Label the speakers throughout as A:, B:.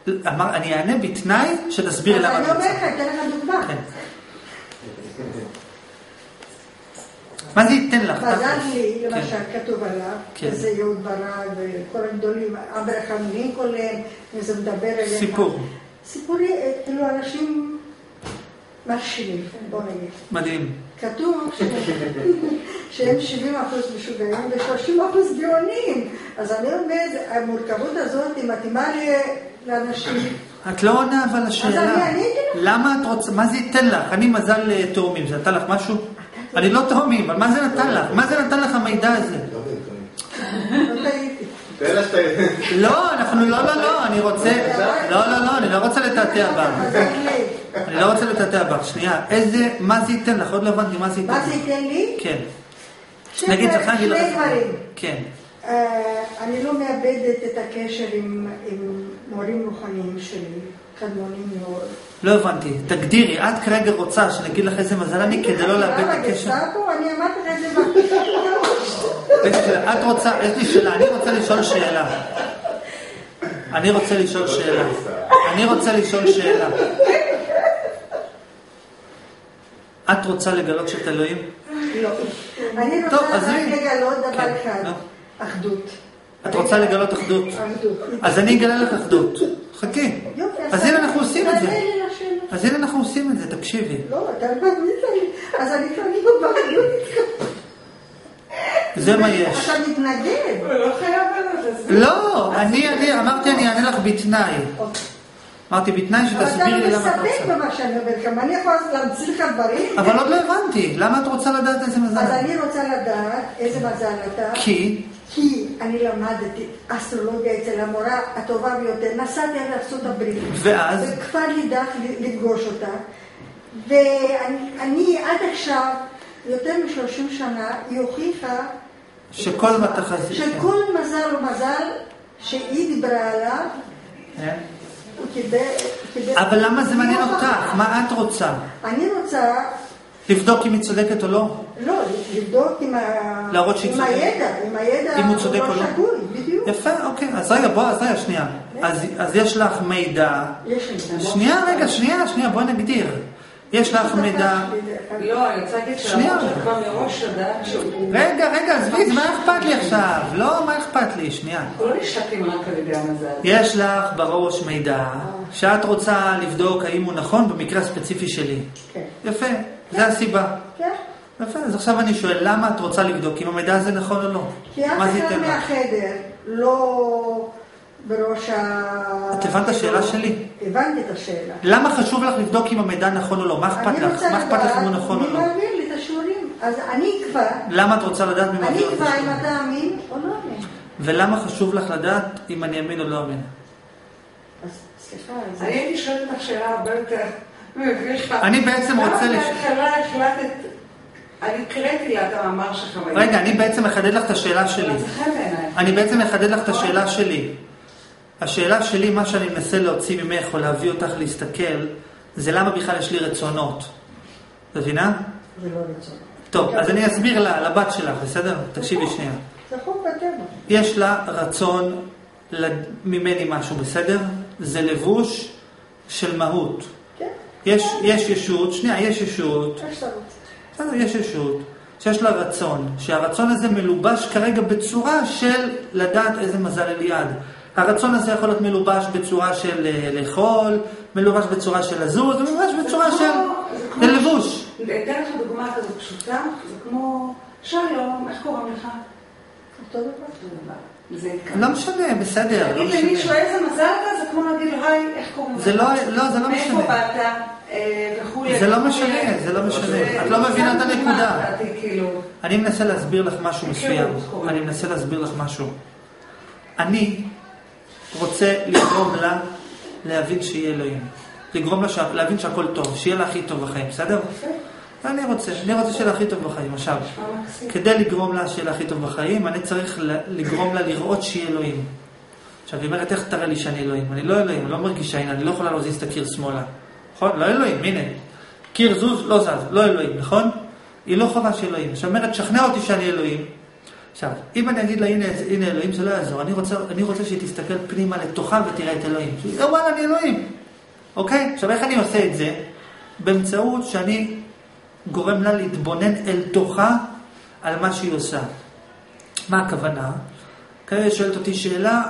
A: אני אענה בתנאי שתסביר למה.
B: אז אני אומר לך, אתן לך דוגמה.
A: מה זה ייתן לך?
B: מזל לי, למשל, כתוב עליו, וזה יהוד ברק וכל הגדולים, אברהם לינקולן, וזה מדבר עליהם.
A: סיפור.
B: סיפורי, אלו אנשים מרשימים, בוא נגיד.
A: מדהים.
B: כתוב שהם 70% משוגעים ו-30% גאונים. אז אני אומרת, המורכבות הזאת היא מתאימה לאנשים.
A: את לא עונה אבל השאלה. למה את רוצה, מה זה ייתן לך? אני מזל תאומים, זה נתן לך משהו? אני לא תאומים, אבל מה זה נתן לך? מה זה נתן לך המידע הזה? לא, אני רוצה, אני לא רוצה לתעתע בך. אני לא רוצה לתעתע בך, שנייה. מה זה ייתן לך? עוד לא הבנתי, מה זה ייתן לך?
B: מה זה ייתן לי?
A: כן. נגיד, צריך להגיד לך.
B: שני דברים.
A: כן.
B: אני לא מאבדת את הקשר עם מורים רוחניים שלי, קדמונים מאוד.
A: לא הבנתי, תגדירי, את כרגע רוצה שנגיד לך איזה מזל אני כדי לא לאבד את הקשר?
B: אני אמרתי לך איזה
A: את רוצה, יש לי שאלה, אני רוצה לשאול שאלה. את רוצה לגלות שאת אלוהים?
B: לא. אני רוצה רק לגלות דבר אחד, אחדות.
A: את רוצה לגלות אחדות? אז אני אגלה לך אחדות. חכי. אז הנה אנחנו עושים את זה. תקשיבי.
B: לא, אתה מביא לי. אז אני כבר לא באחדות איתך.
A: זה מה יש.
B: אתה מתנגד.
C: לא חייב לזה.
A: לא, אמרתי אני אענה לך בתנאי. אמרתי בתנאי שתסביר לי למה את רוצה.
B: אתה לא מסתפק במה שאני אומר, כמה אני יכולה להמציא לך דברים.
A: אבל עוד לא הבנתי. למה את רוצה לדעת איזה מזל?
B: אז אני רוצה לדעת איזה מזל אתה. כי אני למדתי אסטרולוגיה אצל המורה הטובה ביותר, נסעתי לארצות הברית.
A: ואז?
B: וכבר לידך לפגוש אותה. ואני עד עכשיו, יותר מ-30 שנה, היא הוכיחה
A: שכל מתחזית.
B: שכל מזל הוא מזל שהיא דיברה עליו. הוא קיבל...
A: אבל למה זה מעניין אותך? מה את רוצה?
B: אני רוצה...
A: לבדוק אם היא צודקת או לא?
B: לא, לבדוק עם הידע,
A: אם הוא צודק או לא?
B: שגוי, בדיוק.
A: יפה, אוקיי. אז רגע, שנייה. אז יש לך מידע. שנייה, בואי נגדיר. יש לך מידע.
C: לא, אני רוצה להגיד שלמרות שכבר מראש לדעת שהוא...
A: רגע, עזבי, מה אכפת לי עכשיו? לא, מה אכפת לי? שנייה.
C: לא נשתקים רק על ידי המזל.
A: יש לך בראש מידע שאת רוצה לבדוק האם הוא נכון במקרה הספציפי שלי. יפה. זה הסיבה.
B: כן.
A: יפה, אז עכשיו אני שואל, למה את רוצה לבדוק אם המידע הזה נכון או לא?
B: כי אף אחד מהחדר לא בראש
A: את הבנת את השאלה שלי?
B: הבנתי את השאלה.
A: למה חשוב לך לבדוק אם המידע נכון או לא? מה אכפת לך? מה אכפת לך אם הוא נכון או לא?
B: אני מעביר לי את השיעורים, אז אני אקבע.
A: למה את רוצה לדעת מי מעביר את
B: אני אקבע אם אתה אמין או לא אמין.
A: ולמה חשוב לך לדעת אם אני אמין או לא אמין?
B: אז סליחה,
C: אני הייתי שואלת לך שאלה הרבה יותר...
A: אני בעצם רוצה...
C: אני קראתי לה את המאמר שלך.
A: רגע, אני בעצם מחדד לך את השאלה שלי. השאלה שלי, מה שאני מנסה להוציא ממך או להביא אותך להסתכל, זה למה בכלל יש לי רצונות. אתה מבינה?
B: זה לא רצונות.
A: טוב, אז אני אסביר לה, לבת שלך, בסדר? תקשיבי שנייה.
B: זה חוק בטבע.
A: יש לה רצון ממני משהו, בסדר? זה לבוש של מהות. יש ישות, יש ישות שיש לה רצון, שהרצון הזה מלובש כרגע בצורה של לדעת איזה מזל אליעד. הרצון הזה יכול להיות מלובש בצורה של לאכול, מלובש בצורה של לזוז, מלובש בצורה של לבוש.
C: אתן לך דוגמה כזו פשוטה, זה כמו שלום, איך קוראים לך?
B: אותו דבר.
A: לא משנה, בסדר.
C: תגיד למישהו איזה מזל אתה, זה כמו להגיד לו, היי, איך קוראים לך?
A: זה לא משנה.
C: מאיפה באת?
A: זה לא משנה. את לא מבינה את הנקודה. אני מנסה להסביר לך משהו מסוים. אני רוצה לגרום לה להבין שיהיה אלוהים. לגרום לה להבין שהכל טוב, שיהיה לה הכי טוב בחיים, בסדר? אני רוצה שיהיה לה הכי טוב בחיים. עכשיו, כדי לגרום לה שיהיה לה הכי טוב בחיים, אני צריך לגרום לה לראות שיהיה אלוהים. עכשיו, היא אומרת, איך תראה לי שאני אלוהים? אני לא אלוהים, אני לא מרגישה, אני לא יכולה להזיז את הקיר שמאלה. נכון? לא אלוהים, הנה. קיר זוז, לא זז, לא אלוהים, נכון? היא לא חובה של אלוהים. זאת אומרת, שכנע אותי שאני אלוהים. עכשיו, אם אני אגיד לה, הנה אלוהים, זה לא יעזור. אני רוצה שהיא תסתכל פנימה לתוכה ותראה את אלוהים. וואלה, אני אלוהים. אוקיי? עכשיו, איך אני עושה את זה? באמצעות שאני גורם לה להתבונן אל תוכה על מה שהיא עושה. מה הכוונה? כרגע שואלת אותי שאלה,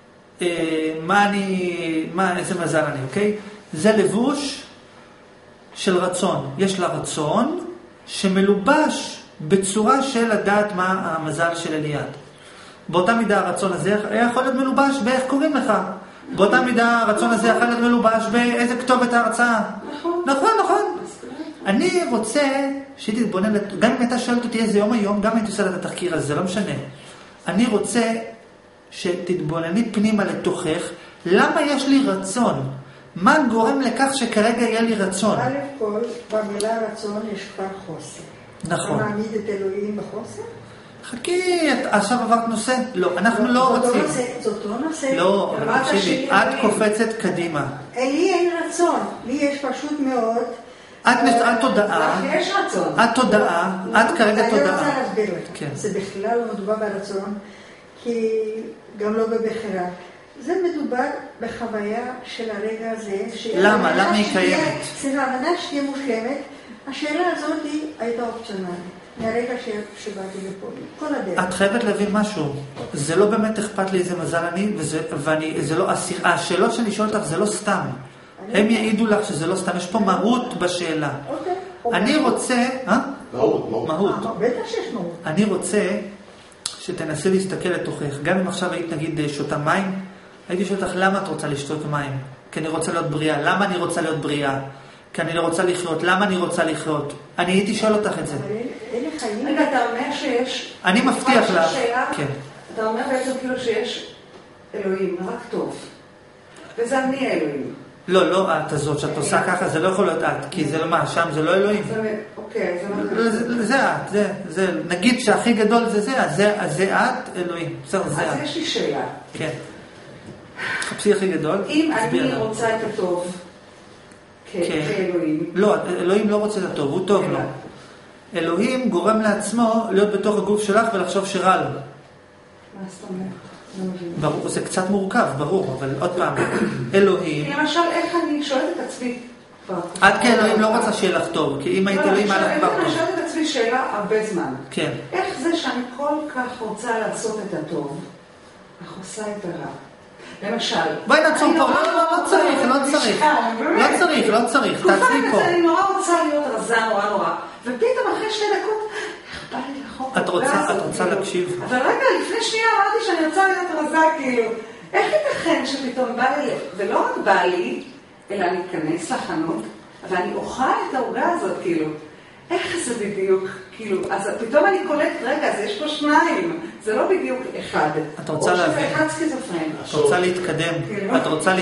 A: איזה מזל אני, אוקיי? זה לבוש של רצון. יש לה רצון שמלובש בצורה של לדעת מה המזל של אליעד. באותה מידה הרצון הזה היה יכול להיות מלובש באיך קוראים לך. באותה מידה הרצון הזה יכול להיות מלובש באיזה כתובת ההרצאה. נכון. אני רוצה שתתבונן, גם אם הייתה שואלת אותי איזה יום היום, גם הייתי עושה את התחקיר הזה, זה לא משנה. אני רוצה שתתבונני פנימה לתוכך, למה יש לי רצון? מה גורם לכך שכרגע יהיה לי רצון?
B: א' כל, במילה רצון יש כבר חוסר.
A: נכון.
B: אתה מעמיד את אלוהים בחוסר?
A: חכי, עכשיו עברת נושא? לא, אנחנו לא רוצים.
B: זאת לא נושא.
A: לא, תקשיבי, את קופצת קדימה.
B: לי אין רצון, לי יש פשוט מאוד.
A: את תודעה.
C: יש רצון.
A: את תודעה, את כרגע תודעה.
B: אני רוצה להסביר לך. זה בכלל לא מדובר ברצון, כי גם לא בבחירה. זה מדובר בחוויה של הרגע הזה.
A: למה? למה היא קיימת?
B: סליחה, מנה שתהיה מושלמת, השאלה הזאת הייתה אופציונלית. מהרגע שבאתי לפה, כל הדרך.
A: את חייבת להבין משהו. זה לא באמת אכפת לי איזה מזל אני, וזה לא, השאלות שאני שואל אותך זה לא סתם. הם יעידו לך שזה לא סתם, יש פה מהות בשאלה. אני רוצה, מהות.
B: בטח שיש מהות.
A: אני רוצה שתנסי להסתכל לתוכך. גם אם עכשיו היית נגיד שותה מים, הייתי שואל אותך למה את רוצה לשתות מים? כי אני רוצה להיות בריאה. למה אני רוצה להיות בריאה? כי אני לא רוצה לחיות. למה אני רוצה לחיות? אני הייתי שואל אותך את זה.
C: רגע, אתה אומר שיש...
A: אני מבטיח לך. כן.
C: אתה אומר בעצם כאילו שיש אלוהים, רק טוב. וזה אני האלוהים.
A: לא את הזאת, שאת עושה ככה, זה לא יכול להיות את, כי זה לא מה, שם זה לא אלוהים.
C: אוקיי,
A: זה את, זה, נגיד שהכי גדול זה את, אלוהים.
C: אז יש לי שאלה.
A: כן. חפשי הכי גדול.
C: אם אני רוצה את הטוב, כאלוהים.
A: לא, אלוהים לא רוצה את הטוב, הוא טוב לו. אלוהים גורם לעצמו להיות בתוך הגוף שלך ולחשוב שרע לו.
C: מה זאת אומרת?
A: ברור, זה קצת מורכב, ברור, אבל עוד פעם, אלוהים...
C: למשל, איך אני שואלת את עצמי?
A: את כאלוהים לא רוצה שיהיה לך טוב, כי אם היית אלוהים היה לך כבר טוב.
C: אני שואלת את עצמי שאלה הרבה זמן.
A: כן.
C: איך זה שאני כל כך רוצה לעשות את הטוב, אך עושה את הרע? למשל...
A: בואי נעצור פה, לא צריך, תעצרי פה.
C: אני נורא רוצה להיות רזה נורא, ופתאום אחרי 2 דקות... בא לי לחוק.
A: את רוצה להקשיב?
C: אבל רגע, לפני שנייה אמרתי שאני רוצה להיות רזה, כאילו, איך ייתכן שפתאום בא לי, ולא רק בא לי, אלא אני אכנס לחנות, ואני אוכל את העוגה הזאת, כאילו, איך זה בדיוק, כאילו, אז פתאום אני קולט, רגע, אז יש פה 2, זה לא בדיוק אחד.
A: את רוצה להבין.
C: או שזה אחד סקיזופרניה.
A: את רוצה להתקדם, את רוצה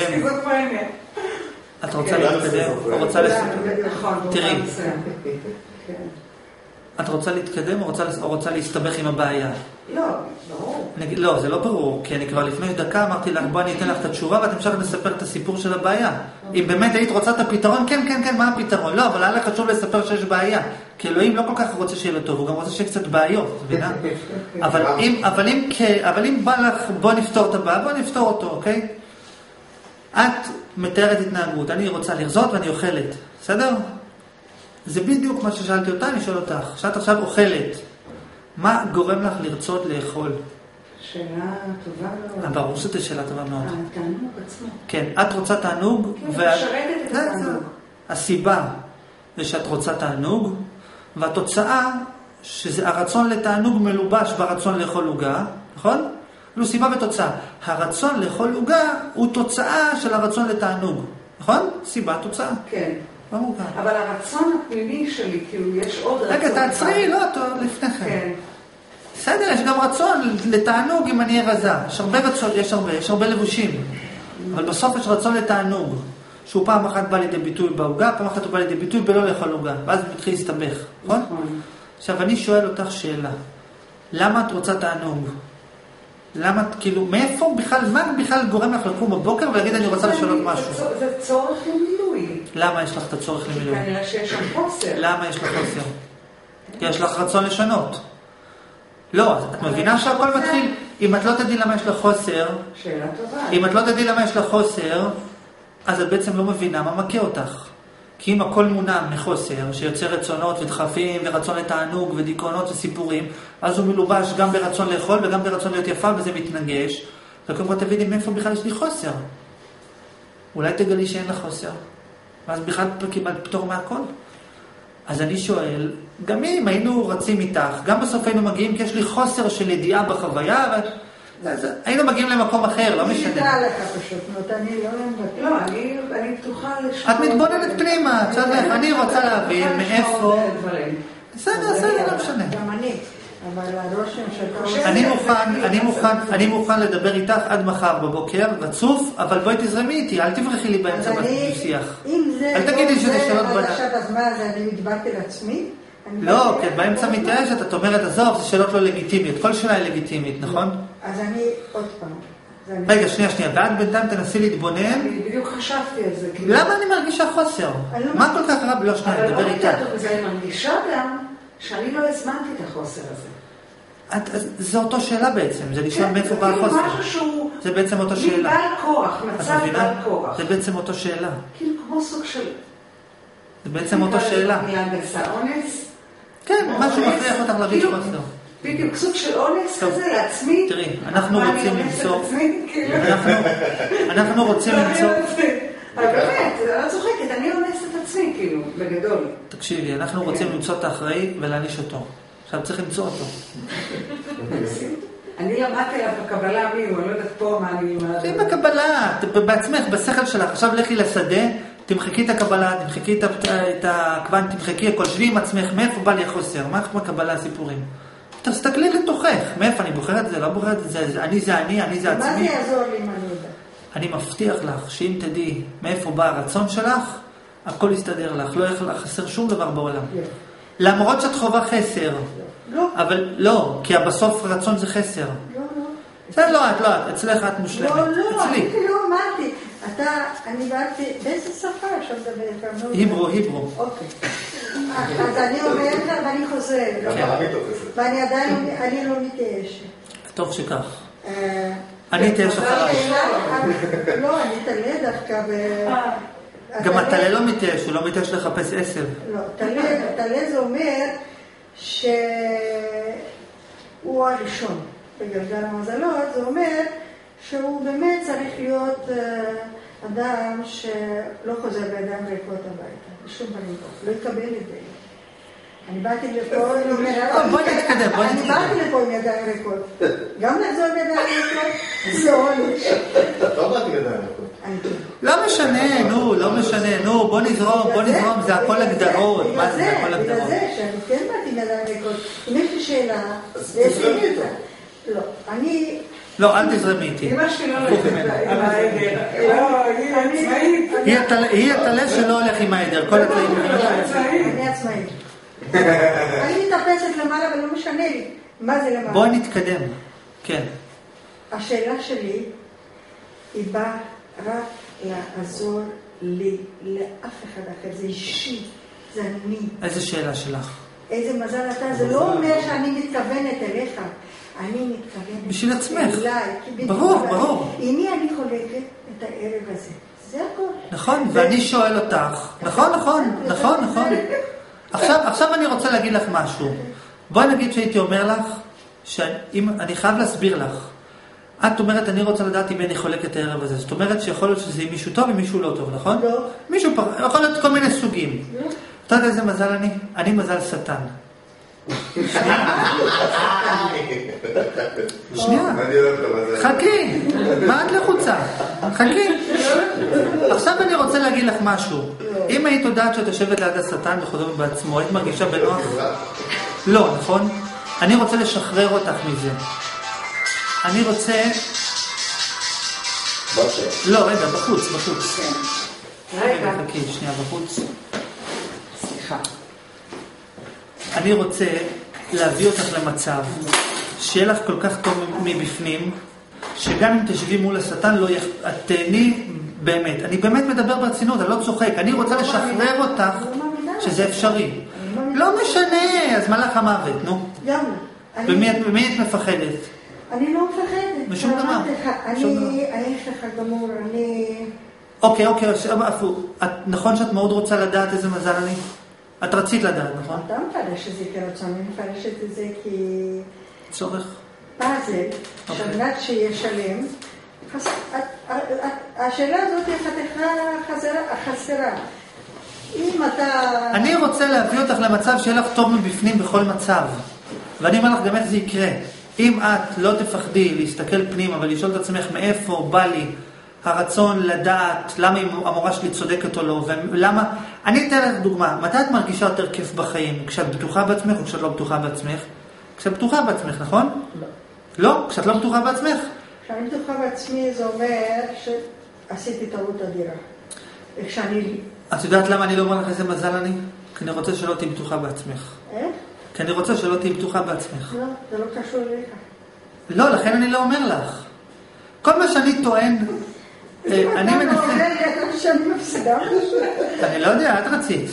A: תראי. את רוצה להתקדם או רוצה להסתבך עם הבעיה?
C: לא, ברור.
A: לא, זה לא ברור, כי אני כבר לפני דקה אמרתי לך, בוא אני אתן לך את התשובה ואת המשך לספר את הסיפור של הבעיה. אם באמת היית רוצה את הפתרון, כן, מה הפתרון? לא, אבל היה לך חשוב לספר שיש בעיה. כי אלוהים לא כל כך רוצה שיהיה לו טוב, הוא גם רוצה שיהיה קצת בעיות, מבינה? אבל אם בא לך, בוא נפתור את הבעיה, בוא נפתור אותו, אוקיי? את מתארת התנהגות, אני רוצה לרזות ואני אוכלת, בסדר? זה בדיוק מה ששאלתי אותה, אני שואל אותך. שאת עכשיו אוכלת, מה גורם לך לרצות לאכול?
C: שאלה טובה מאוד.
A: ברור שזו שאלה טובה מאוד.
C: התענוג עצמו.
A: כן, את רוצה תענוג.
C: כן, משרתת את התענוג.
A: הסיבה זה שאת רוצה תענוג, והתוצאה שזה הרצון לתענוג מלובש ברצון לאכול עוגה, נכון? זו סיבה ותוצאה. הרצון לאכול עוגה הוא תוצאה של הרצון לתענוג, נכון? סיבה, תוצאה.
C: כן. אבל הרצון הפנימי שלי, כאילו, יש עוד רצון.
A: רגע, תעצרי, לא, לפני כן. בסדר, יש גם רצון לתענוג אם אני אהיה רזה. יש הרבה רצון, יש הרבה לבושים. אבל בסוף יש רצון לתענוג. שהוא פעם אחת בא לידי ביטוי בעוגה, פעם אחת הוא בא לידי ביטוי בלא לאכול עוגה. ואז הוא מתחיל להסתבך, נכון? עכשיו, אני שואל אותך שאלה. למה את רוצה תענוג? למה, כאילו, מאיפה בכלל, מה בכלל גורם לך לקום בבוקר ולהגיד אני רוצה לשאול משהו?
C: זה צורך למילוי.
A: למה יש לך את הצורך למילוי?
C: כנראה שיש לך חוסר.
A: למה יש לך חוסר? כי יש לך רצון לשנות. לא, את מבינה שהכל מתחיל, אם את לא תדעי למה יש לך חוסר,
C: שאלה טובה.
A: אם את לא תדעי למה יש לך חוסר, אז את בעצם לא מבינה מה מכה אותך. כי אם הכל מונע מחוסר, שיוצר רצונות ודחפים ורצון לתענוג ודיכאונות וסיפורים, אז הוא מלובש גם ברצון לאכול וגם ברצון להיות יפה, וזה מתנגש. וקודם כל תביני מאיפה בכלל יש לי חוסר. אולי תגלי שאין לך חוסר, ואז בכלל קיבלת פטור מהכל. אז אני שואל, גם אם היינו רצים איתך, גם בסוף היינו מגיעים, כי יש לי חוסר של ידיעה בחוויה, היינו מגיעים למקום אחר, לא משנה.
B: אני אתראה לך פשוט, אני לא...
C: לא, אני פתוחה לשמוע...
A: את מתבוננת פנימה, אני רוצה להבין מאיפה... בסדר, לא משנה.
B: גם אני, אבל הרושם שאתה...
A: אני מוכן לדבר איתך עד מחר בבוקר, רצוף, אבל בואי תזרמי איתי, אל תברחי לי באמצע בשיח. אל תגידי שזה שאלות בנה.
B: עכשיו אז מה, אני מתברתי לעצמי?
A: לא, כי את באמצע מתייאשת, את אומרת, עזוב, זה שאלות לא לגיטימית. כל שאלה היא לגיטימית, נכון?
B: אז אני עוד פעם.
A: רגע, שנייה, ואת בינתיים תנסי להתבונן.
C: אני בדיוק חשבתי על זה.
A: למה אני מרגישה חוסר? מה כל כך רע? לא, שנייה, דבר איתה.
C: אבל אני מרגישה גם שאני לא הזמנתי את החוסר הזה.
A: זו אותו שאלה בעצם, זה לשאול מאיפה בא החוסר. זה בעצם אותו שאלה.
C: בעל כוח, מצב בעל כוח.
A: זה בעצם אותו שאלה.
C: כאילו כמו סוג של...
A: זה בעצם אותו שאלה.
C: מילה גסה, אונס?
A: כן, משהו מכריח אותך להרגיש חוסר.
C: בדיוק, סוג של אונס כזה לעצמי.
A: תראי, אנחנו רוצים למצוא... אנחנו רוצים למצוא...
C: באמת, אני לא צוחקת, אני אונס את עצמי, כאילו, בגדול.
A: תקשיבי, אנחנו רוצים למצוא את האחראי ולהניש אותו. עכשיו צריך למצוא אותו.
C: אני למדתי עליו בקבלה מי הוא, אני לא יודעת פה מה אני למדתי.
A: זה בקבלה, בעצמך, בשכל שלך. עכשיו לכי לשדה, תמחקי את הקבלה, תמחקי את הקוונט, תמחקי הכל, שבי עם עצמך, מאיפה בא לי החוסר, מה כמו קבלה הסיפורים. תסתכלי לתוכך, מאיפה אני בוחרת את זה, לא בוחרת את זה, אני זה עצמי.
B: מה זה יעזור לי אם אני יודע?
A: אני מבטיח לך שאם תדעי מאיפה בא הרצון שלך, הכל יסתדר לך, לא יהיה לך חסר שום דבר בעולם. למרות שאת חובה חסר.
B: לא.
A: אבל לא, כי בסוף רצון זה חסר. זה לא את, אצלך את מושלמת.
B: לא, אני לא אמרתי. אני באתי, באיזה שפה עכשיו מדבר?
A: היברו.
B: אוקיי. אז אני אומרת לה ואני חוזרת. ואני עדיין, אני לא מתייאשת.
A: טוב שכך. אני אתייאש אחריו.
B: לא, אני אתעלה דווקא.
A: גם התעלה לא מתייאש, הוא לא מתייאש לחפש 10.
B: לא, תעלה זה אומר שהוא הראשון בגלגל המזלות, זה אומר שהוא באמת צריך להיות אדם שלא חוזר בידיים ריקות הביתה, בשום פנים לא יקבל את זה. אני באתי לפה עם ידיים ריקות. גם לחזור בידיים ריקות זה עונש.
D: לא באתי ידיים ריקות.
A: לא משנה, בוא נזרום, זה הכל הגדרות. מה זה הכל הגדרות?
B: בגלל זה שאני כן באתי ידיים ריקות. אם יש לי שאלה...
D: אז תזרמי איתה.
B: לא, אני...
A: לא, אל תזרמי איתי.
C: אמא שלי לא הולכת עם העדר. לא, היא עצמאית.
A: היא התעלה שלא הולך עם העדר. כל התלאים.
B: אני עצמאית. אני מתאפסת למעלה ולא משנה לי. מה זה למעלה?
A: בואי נתקדם. כן.
B: השאלה שלי היא באה רק לעזור לי, לאף אחד אחר. זה אישי, זה אני.
A: איזה שאלה שלך?
B: איזה מזל אתה. זה לא אומר שאני מתכוונת אליך. אני מתכוונת
A: בשביל עצמך.
B: אליי.
A: ברור.
B: עם מי אני חולקת את הערב הזה? זה הכל.
A: נכון, ואני שואל אותך. נכון. עכשיו אני רוצה להגיד לך משהו. בואי נגיד שהייתי אומר לך, אני חייב להסביר לך. את אומרת, אני רוצה לדעת אם אני חולק את הערב הזה. זאת אומרת שיכול להיות שזה מישהו טוב ומישהו לא טוב, נכון?
B: לא.
A: מישהו יכול להיות כל מיני סוגים.
B: לא.
A: אתה יודע איזה מזל אני? אני מזל שטן. שנייה. חכי. מה את לחוצה? חכי. עכשיו אני רוצה להגיד לך משהו. אם היית יודעת שאת יושבת ליד השטן וחוזרת בעצמו, היית מרגישה בנוח? לא, נכון? אני רוצה לשחרר אותך מזה. אני רוצה... לא, רגע, בחוץ. רגע, חכי, שנייה, בחוץ.
C: סליחה.
A: אני רוצה להביא אותך למצב שיהיה לך כל כך טוב מבפנים, שגם אם תשבי מול השטן, את תהני באמת. אני באמת מדבר ברצינות, אני לא צוחק. אני רוצה לשחרר אותך שזה אפשרי. לא משנה, אז מה לך המוות, נו? ומי את מפחדת?
B: אני לא מפחדת.
A: משום דבר.
B: ההפך הגמור, אני...
A: אוקיי, נכון שאת מאוד רוצה לדעת איזה מזל אני? את רצית לדעת, נכון?
B: אתה מפרש את זה כרצון, אני מפרשת את זה
A: צורך.
B: פאזל, שמנת שיהיה שלם. השאלה הזאת היא חסרה. אם אתה...
A: אני רוצה להביא אותך למצב שיהיה לך טוב מבפנים בכל מצב. ואני אומר לך גם איך זה יקרה. אם את לא תפחדי להסתכל פנימה ולשאול את עצמך מאיפה בא לי הרצון לדעת למה המורה שלי צודקת או לא, ולמה... אני אתן לך דוגמה. מתי את מרגישה יותר כיף בחיים? כשאת בטוחה בעצמך או כשאת לא בטוחה בעצמך? כשאת בטוחה בעצמך, נכון?
B: לא.
A: לא? כשאת לא בטוחה בעצמך?
B: כשאני בטוחה בעצמי זה אומר שעשיתי טעות אדירה. וכשאני...
A: את יודעת למה אני לא אומר לך איזה מזל אני? כי אני רוצה שלא תהי בטוחה בעצמך.
B: איך?
A: כי אני רוצה שלא תהי בטוחה בעצמך.
B: לא, זה לא קשור אליך.
A: לא, לכן אני לא אומר לך. כל מה שאני טוען, אני מנסה...
B: אתה אומר לי שאני מפסידה משהו?
A: אני לא יודע, את רצית.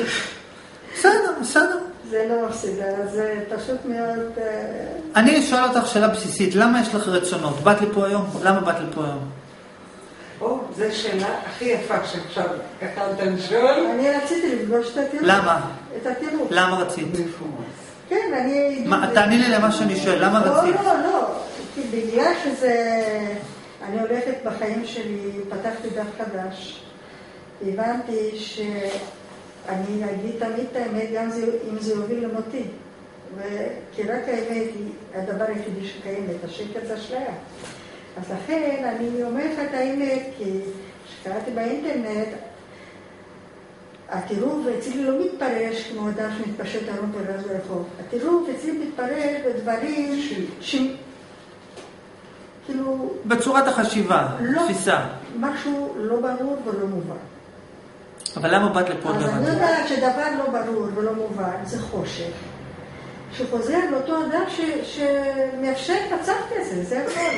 A: בסדר.
B: זה לא מפסידה, זה פשוט מאוד...
A: אני שואל אותך שאלה בסיסית, למה יש לך רצונות? באת לי פה היום? למה באת לי פה היום?
C: זו שאלה הכי יפה שעכשיו יכלת לשאול.
B: אני רציתי לפגוש את הטירוף.
A: למה?
B: את הטירוף.
A: למה רצית?
B: כן, אני...
A: תעני לי למה שאני שואל, למה רצית?
B: לא. כי בגלל שזה... אני הולכת בחיים שלי, פתחתי דף חדש. הבנתי שאני אגיד תמיד את האמת, גם אם זה יוביל למותי. כי רק האמת היא הדבר היחידי שקיימת, השקר זה אשליה. אז לכן אני אומרת את האמת, כי כשקראתי באינטרנט, הטירוף אצלי לא מתפרש כמו אדם שמתפשט ארון פרז ברחוב. הטירוף אצלי מתפרש בדברים כאילו...
A: בצורת החשיבה, תפיסה.
B: משהו לא ברור ולא מובן.
A: אבל למה באת לפה גם?
B: אז אני יודעת שדבר לא ברור ולא מובן, זה חושך. שחוזר לאותו אדם שמאפשר מצב כזה, זה הכל.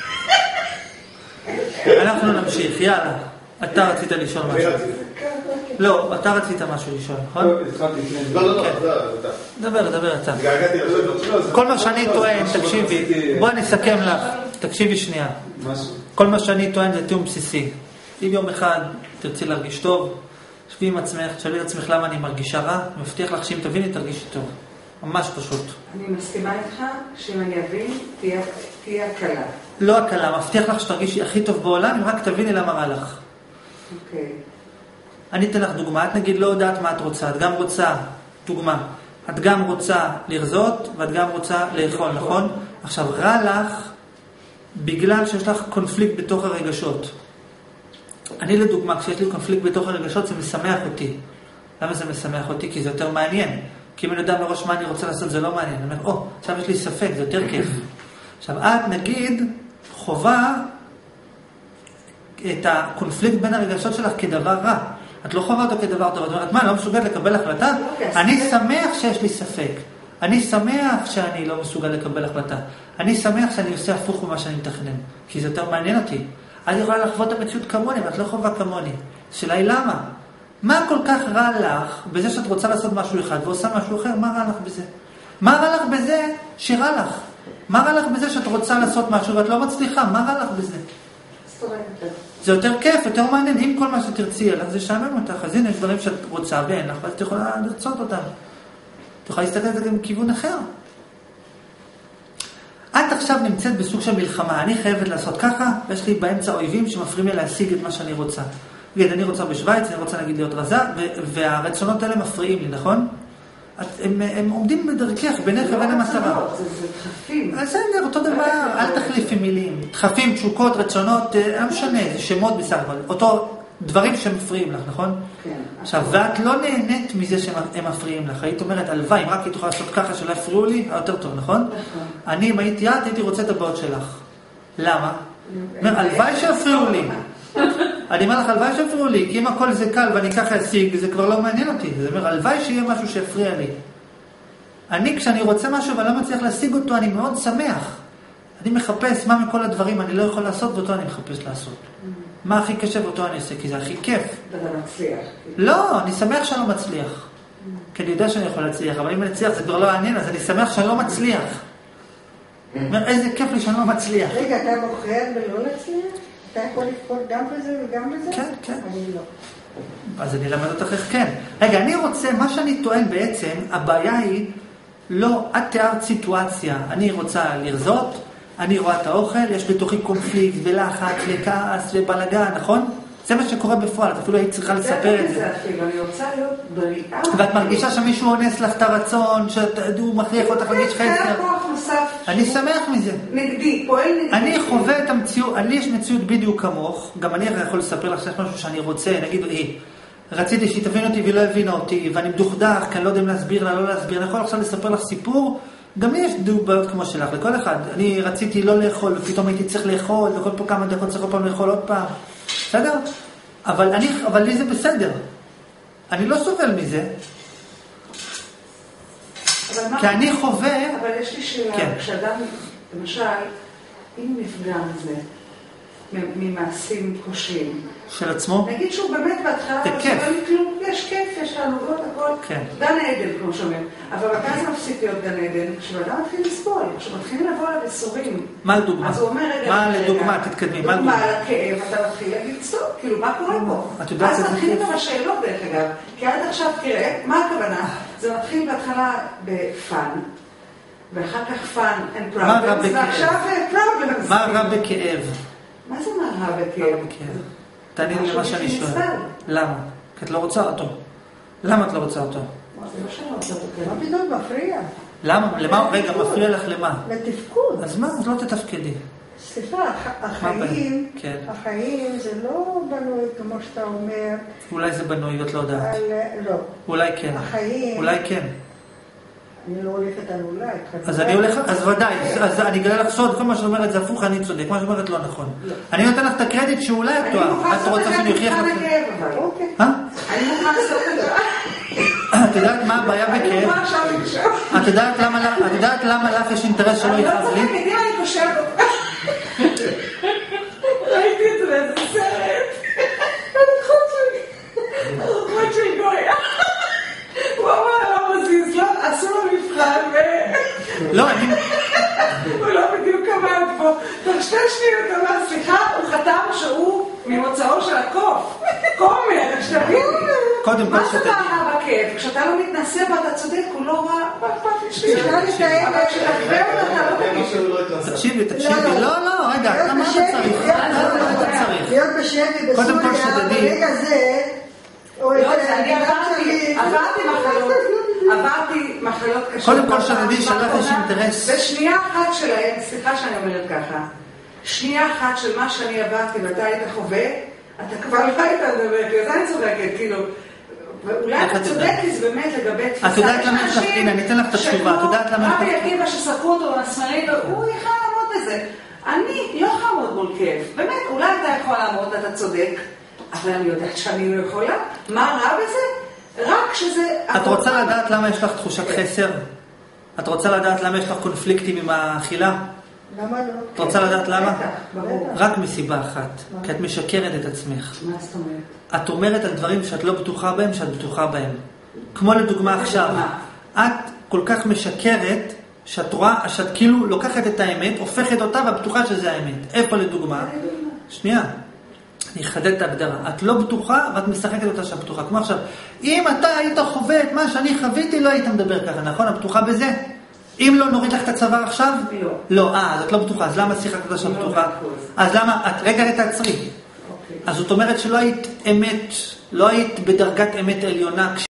A: אנחנו נמשיך, יאללה. אתה רצית לשאול משהו. לא, אתה רצית משהו לשאול, נכון?
D: לא,
A: דבר אתה. כל מה שאני טוען, תקשיבי, בואי נסכם לך, תקשיבי שנייה. כל מה שאני טוען זה תיאום בסיסי. אם יום אחד תרצי להרגיש טוב, שבי עם עצמך, תשאלי את עצמך למה אני מרגישה רע, מבטיח לך שאם תביני תרגישי טוב. ממש פשוט.
C: אני מסכימה איתך שאם אני אבין, תהיה הקלה.
A: לא הקלה, מבטיח לך שתרגישי הכי טוב בעולם, אם רק תביני למה רע לך.
C: אוקיי.
A: אני אתן לך דוגמה, את נגיד לא יודעת מה את רוצה, את גם רוצה, דוגמה, את גם רוצה לרזות ואת גם רוצה לאכול, נכון? עכשיו, רע לך בגלל שיש לך קונפליקט בתוך הרגשות. אני לדוגמה, כשיש לי קונפליקט בתוך הרגשות זה משמח אותי. למה זה משמח אותי? כי זה יותר מעניין. כי אם אני יודע מראש מה אני רוצה לעשות זה לא מעניין. אני אומר, עכשיו יש לי ספק, זה יותר כיף. עכשיו, את נגיד חובה את הקונפליקט בין הרגשות שלך כדבר רע. את לא חובה אותו כדבר טוב. את אומרת, מה, אני לא מסוגל לקבל החלטה? אני שמח שיש לי ספק. אני שמח שאני לא מסוגל לקבל החלטה. אני שמח שאני עושה הפוך ממה שאני מתכנן. כי זה יותר מעניין אותי. את יכולה לחוות את המציאות כמוני, ואת לא חובה כמוני. השאלה היא למה? מה כל כך רע לך בזה שאת רוצה לעשות משהו אחד ועושה משהו אחר? מה רע לך בזה? מה רע לך בזה שרע לך? מה רע לך בזה שאת רוצה לעשות משהו ואת לא מצליחה? מה רע לך בזה? זה יותר כיף, יותר מעניין. אם כל מה שתרצי עליך זה שעמם אותך, אז הנה יש דברים שאת רוצה ואין לך, ואז את יכולה לרצות אותם. את יכולה להסתכל על זה גם מכיוון אחר. את עכשיו נמצאת בסוג של מלחמה, אני חייבת לעשות ככה, ויש לי באמצע אויבים שמפריעים לי להשיג את מה שאני רוצה. נגיד, אני רוצה בשוויץ, אני רוצה נגיד להיות רזה, והרצונות האלה מפריעים לי, נכון? הם עומדים בדרכך, בינך לבין המטרה.
C: זה דחפים.
A: אז זה אותו דבר, אל תחליפי מילים. דחפים, תשוקות, רצונות, לא משנה, זה שמות בסך הכל. אותו דברים שמפריעים לך, נכון?
C: כן.
A: עכשיו, ואת לא נהנית מזה שהם מפריעים לך. היית אומרת, הלוואי, אם רק היית יכולה לעשות ככה שלא יפריעו לי, יותר טוב, נכון?
C: נכון.
A: אני, אם הייתי את, הייתי רוצה את הבאות שלך. למה? הלוואי שיפריעו לי. אני אומר לך, הלוואי שיפריעו לי, כי אם הכל זה קל ואני ככה אשיג, זה כבר לא מעניין אותי. זה אומר, הלוואי שיהיה משהו שיפריע לי. אני, כשאני רוצה משהו ואני לא מצליח להשיג אותו, אני מאוד שמח. אני מחפש מה מכל הדברים אני לא יכול לעשות, ואותו אני מחפש לעשות. מה הכי קשה ואותו אני עושה, כי זה הכי כיף.
C: ואתה מצליח.
A: לא, אני שמח שאני לא מצליח. כי אני יודע שאני יכול להצליח, אבל אם אני אצליח זה כבר לא מעניין, אז אני שמח שאני לא מצליח. אומר, איזה כיף לי שאני לא מצליח.
B: רגע, אתה בוחר ולא להצליח? אתה יכול לבחור גם בזה וגם בזה?
A: כן, כן.
B: אני לא.
A: אז אני אלמד אותך איך כן. רגע, אני רוצה, מה שאני טוען בעצם, הבעיה היא, לא, את תיארת סיטואציה, אני רוצה לרזות, אני רואה את האוכל, יש בתוכי קונפליקט ולחץ וכעס ובלגן, נכון? זה מה שקורה בפועל, את אפילו היית צריכה לספר את זה.
C: אני רוצה להיות בריאה.
A: ואת מרגישה שמישהו אונס לך את הרצון, שהוא מכריח אותך להגיש חסר.
C: זה הכוח נוסף.
A: אני שמח מזה.
C: נגדי, פועל נגדי.
A: אני חווה את המציאות, לי יש מציאות בדיוק כמוך, גם אני יכול לספר לך שיש משהו שאני רוצה, נגיד, רציתי שהיא תבין אותי והיא לא הבינה אותי, ואני מדוכדך, כי אני לא יודע אם להסביר לה, לא להסביר, אני יכול עכשיו לספר לך סיפור, גם לי יש בעיות כמו שלך, לכל אחד. אני רציתי לא לאכול, ופתאום הייתי צריך לאכול, וכל פה כמה דקות צריך עוד פעם לאכול עוד פעם. בסדר? אבל לי זה בסדר. אני לא סובל מזה. כי אני חווה...
C: אבל יש לי שאלה, כשאדם, למשל, אם נפגע מזה, ממעשים כושלים.
A: של עצמו?
C: נגיד שהוא באמת בהתחלה,
A: זה כיף.
C: יש כיף, יש תענוגות, הכל.
A: כן.
C: גן עדן, כמו שאומר. אבל מתי זה מפסיק להיות גן עדן? כשאדם מתחיל לסבול, כשמתחילים לבוא עליו יסורים.
A: מה לדוגמה?
C: אז הוא אומר, רגע,
A: מה לדוגמה? תתקדמי.
C: דוגמה על הכאב, אתה מתחיל להגיד, סטופ, כאילו, מה קורה פה? אז מתחילים גם השאלות, דרך אגב. כי עד עכשיו, תראה, מה הכוונה? זה מתחיל בהתחלה בפאן, ואחר כך פאן and problems, ועכשיו problems.
A: מה רע בכאב?
C: מה זה מה רע בכאב?
A: תעני לי למה שאני שואל. למה? כי את לא רוצה אותו. למה את לא רוצה אותו?
C: זה לא שאני רוצה אותו.
B: מה פתאום מפריע?
A: למה? רגע, מפריע לך למה?
B: לתפקוד.
A: אז מה? אז לא תתפקדי.
B: סליחה, החיים זה לא בנוי כמו שאתה אומר.
A: אולי זה בנוי, את לא יודעת.
B: לא.
A: אולי כן.
B: החיים...
A: אולי כן.
B: אני לא הולכת על אולי.
A: אז אני הולך, אז ודאי, אז אני אגלה לך סוד, כל מה שאת אומרת זה הפוך, אני צודק, מה שאת אומרת לא נכון. אני נותן לך את הקרדיט שאולי את טועה. את רוצה שאני אוכיח לך?
B: אוקיי.
C: אני מוכן לעשות את זה.
A: את יודעת מה הבעיה בכאב? את יודעת למה לך יש אינטרס שלא יכאב לי?
C: אני לא צוחקת, אני חושבת. ראיתי את זה באיזה סרט. הרוחת של גויה. הוא אמר, לא מזיז, לא, עשו לו מבחן
A: לא, אני...
C: הוא לא בדיוק עמד פה. תוך 2 שניות אמר, סליחה, הוא חתם שהוא ממוצאו של הקוף. כומר, שתבין.
A: קודם כל
C: מה
A: שתגיד.
C: זה רע בכיף? כשאתה לא מתנסה ואתה צודק, הוא לא רע באכפת לשבי. אבל כשתחווה אותה, אתה לא תגיד.
A: תקשיבי, לא, רגע, כמה אתה צריך?
B: להיות בשבי
A: קודם כל
B: בסוריה,
A: שתדעי.
B: ברגע זה...
C: אני עברתי מחלות קשות.
A: קודם כל שתדעי שלך יש אינטרס.
C: בשנייה אחת שלהם, סליחה שאני אומרת ככה, שנייה אחת של מה שאני עברתי ואתה היית חווה, אתה כבר לא היית מדבר, כי אז אני צודקת, כאילו, ואולי אתה צודק כי זה באמת לגבי תפיסה.
A: את יודעת למה יש לך, הנה, אני אתן לך את התשובה, את יודעת למה...
C: רבי עקיבא שסרקו אותו במסמרים, הוא יכל לעמוד בזה. אני לא יכולה לעמוד מול כאב. באמת, אולי אתה יכול לעמוד, אתה צודק, אבל אני יודעת שאני לא יכולה. מה רע בזה? רק שזה...
A: את רוצה לדעת למה יש לך תחושת חסר? את רוצה לדעת למה יש לך קונפליקטים עם האכילה?
B: למה לא?
A: את רוצה לדעת למה?
C: ברור.
A: רק מסיבה אחת, כי את משקרת את עצמך.
C: מה זאת אומרת?
A: את אומרת על דברים שאת לא בטוחה בהם, שאת בטוחה בהם. כמו לדוגמה עכשיו, את כל כך משקרת, שאת רואה, שאת כאילו לוקחת את האמת, הופכת אותה ובטוחה שזה האמת. איפה לדוגמה? שנייה. אני אחדד את ההגדרה. את לא בטוחה ואת משחקת אותה שאת בטוחה. כמו עכשיו, אם אתה היית חווה את מה שאני חוויתי, לא היית מדבר ככה, נכון? את בטוחה בזה? אם לא נוריד לך את הצוואר עכשיו?
C: לא.
A: לא, אז את לא בטוחה. אז למה שיחקת אותה שאת בטוחה? אז למה? רגע תעצרי. אז זאת אומרת שלא היית אמת, לא היית בדרגת אמת עליונה.